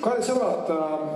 Kallid sõbrad,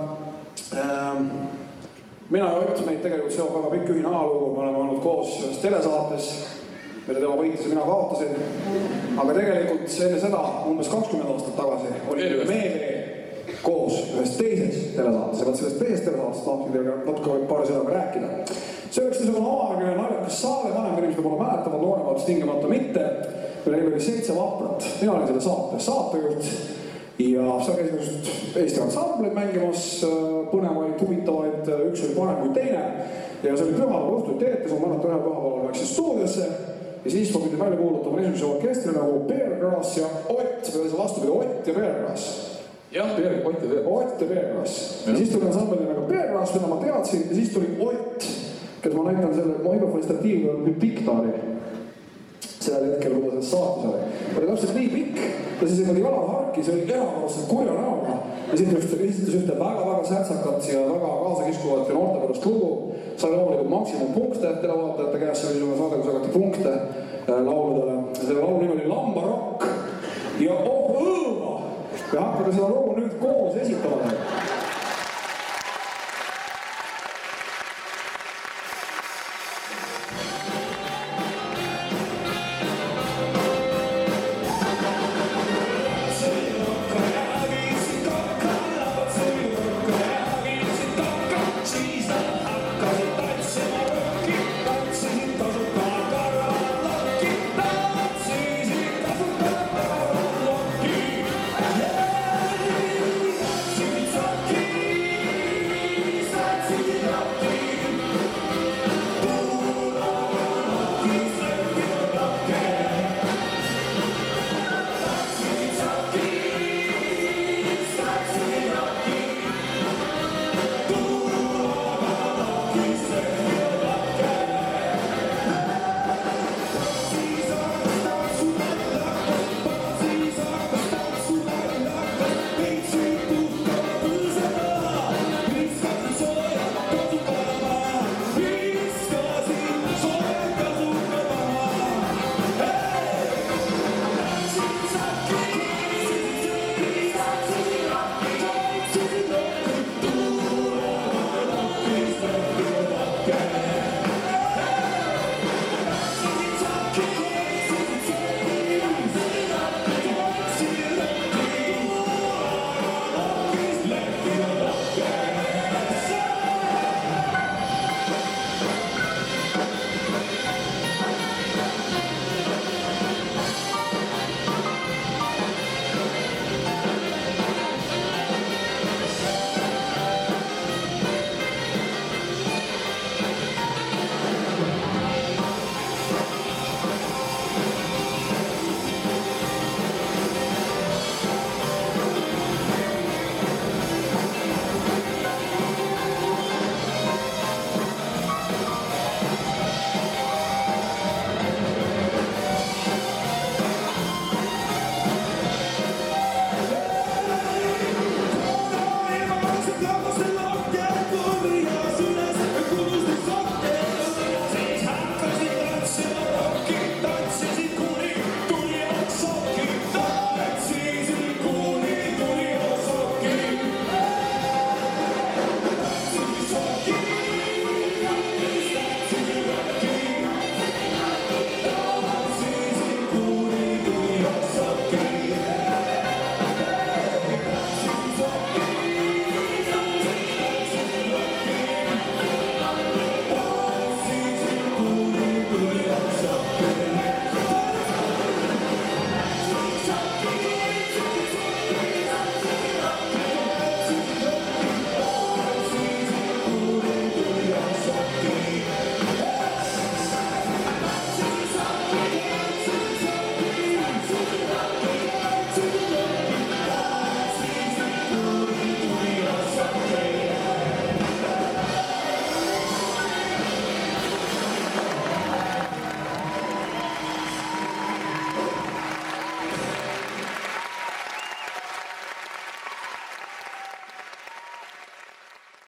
mina ja Ott, meid tegelikult seob väga pikk ühine ajalugu, me oleme olnud koos ühes telesaates, mille tema võitis ja mina kaotasin. Aga tegelikult enne seda, umbes 20 aastat tagasi, oli meie koos ühes teises telesaates. Ja vaat sellest teisest telesaates tahtsin teile natuke paari sõnaga rääkida. See oleks niisugune omaaegne naljakas saade, vanem inimesed pole mäletavad, nooremad tingimata mitte. Meil oli 7 vahvrat, mina olin selle saatejuht. Ja seal käisid Eesti ansambleid mängimas, põnevaid, huvitavaid, üks oli parem kui teine. Ja see oli pühapäeva õhtul teetes, ma mäletan ühe pühapäeval läksin stuudiosse. Ja siis ma pidin välja kuulutama niisuguse orkestri nagu Beargrass ja Ott, või see vastupidi, Ott ja Beargrass. Jah, Ott ja Beargrass. Ja siis tuli ansambli nagu Beargrass, mida ma teadsin, ja siis tuli Ott, kes ma näitan selle, ma juba festatiivil oli Piktaari. Sellel hetkel, kui ta selles saates oli. Ta oli täpselt nii pikk, ta siis oli jalaharki, see oli erakordselt kurja näoga. Ja siis esitas ühte väga särtsakat ja väga kaasakiskuvat ja noorte pärast lugu. Sai loomulikult maksimumpunkte televaatajate käes, see oli niisugune saade, kus jagati punkte lauludele. Selle laulu nimi oli Lambarokk ja oh õõma! Ja hakkame seda lugu nüüd koos esitama.